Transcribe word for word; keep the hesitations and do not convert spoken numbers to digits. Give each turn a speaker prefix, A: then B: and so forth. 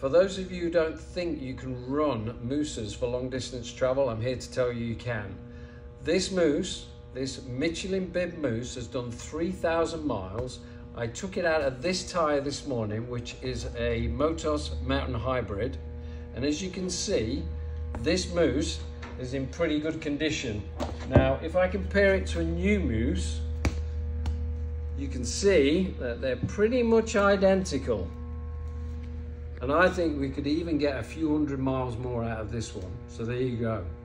A: For those of you who don't think you can run mousses for long distance travel, I'm here to tell you you can. This mousse, this Michelin Bib Mousse, has done three thousand miles. I took it out of this tire this morning, which is a Motoz Mountain Hybrid. And as you can see, this mousse is in pretty good condition. Now, if I compare it to a new mousse, you can see that they're pretty much identical. And I think we could even get a few hundred miles more out of this one. So there you go.